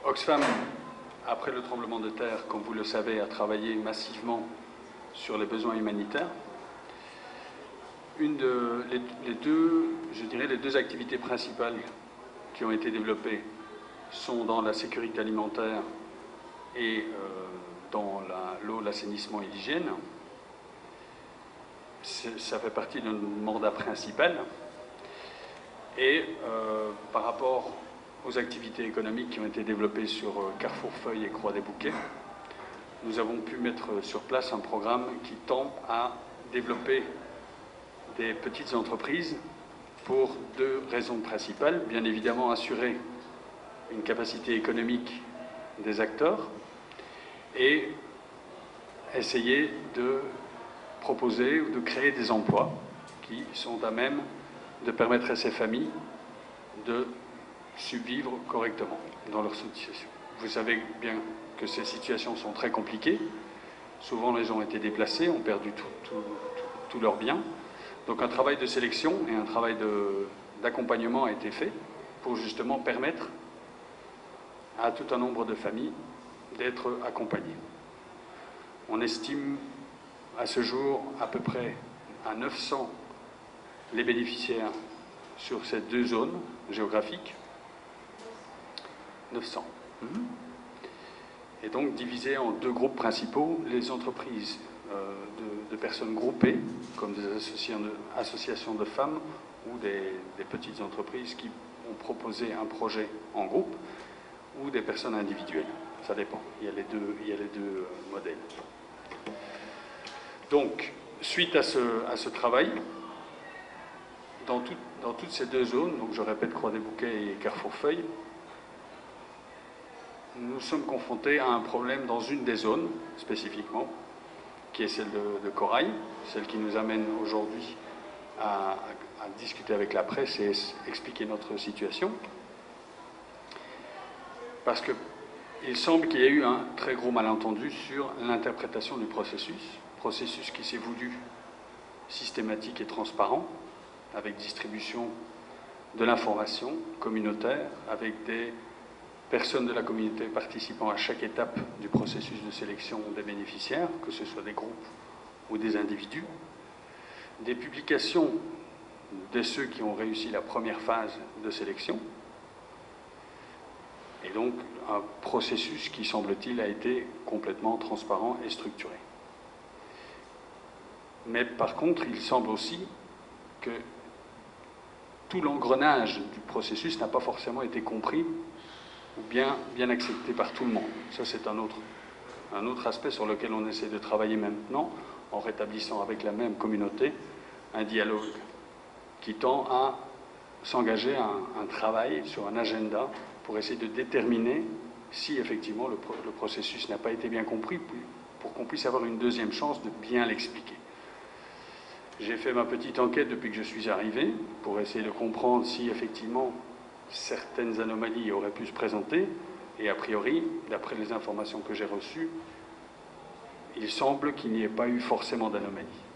Oxfam, après le tremblement de terre, comme vous le savez, a travaillé massivement sur les besoins humanitaires. Les deux activités principales qui ont été développées sont dans la sécurité alimentaire et dans l'eau, l'assainissement et l'hygiène. Ça fait partie de notre mandat principal. Et par rapport aux activités économiques qui ont été développées sur Carrefour Feuille et Croix des Bouquets, nous avons pu mettre sur place un programme qui tend à développer des petites entreprises pour deux raisons principales. Bien évidemment, assurer une capacité économique des acteurs et essayer de proposer ou de créer des emplois qui sont à même de permettre à ces familles de survivre correctement dans leur situation. Vous savez bien que ces situations sont très compliquées. Souvent, les gens ont été déplacés, ont perdu tous leurs biens. Donc un travail de sélection et un travail d'accompagnement a été fait pour justement permettre à tout un nombre de familles d'être accompagnées. On estime à ce jour à peu près à 900 les bénéficiaires sur ces deux zones géographiques. 900. Et donc divisés en deux groupes principaux, les entreprises de personnes groupées, comme des associations de femmes ou des petites entreprises qui ont proposé un projet en groupe, ou des personnes individuelles. Ça dépend. Il y a les deux modèles. Donc, suite à ce travail, dans toutes ces deux zones, donc je répète Croix des Bouquets et Carrefour Feuille, nous sommes confrontés à un problème dans une des zones, spécifiquement, qui est celle de Corail, celle qui nous amène aujourd'hui à discuter avec la presse et expliquer notre situation. Parce qu'il semble qu'il y ait eu un très gros malentendu sur l'interprétation du processus qui s'est voulu systématique et transparent, avec distribution de l'information communautaire, avec des personnes de la communauté participant à chaque étape du processus de sélection des bénéficiaires, que ce soit des groupes ou des individus, des publications de ceux qui ont réussi la première phase de sélection, et donc un processus qui, semble-t-il, a été complètement transparent et structuré. Mais par contre, il semble aussi que tout l'engrenage du processus n'a pas forcément été compris ou bien accepté par tout le monde. Ça, c'est un autre aspect sur lequel on essaie de travailler maintenant, en rétablissant avec la même communauté un dialogue qui tend à s'engager à un travail sur un agenda pour essayer de déterminer si effectivement le processus n'a pas été bien compris, pour qu'on puisse avoir une deuxième chance de bien l'expliquer. J'ai fait ma petite enquête depuis que je suis arrivé pour essayer de comprendre si effectivement certaines anomalies auraient pu se présenter, et a priori, d'après les informations que j'ai reçues, il semble qu'il n'y ait pas eu forcément d'anomalies.